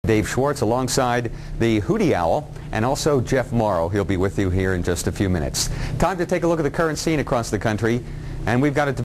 Dave Schwartz alongside the Hootie Owl and also Jeff Morrow. He'll be with you here in just a few minutes. Time to take a look at the current scene across the country, and we've got it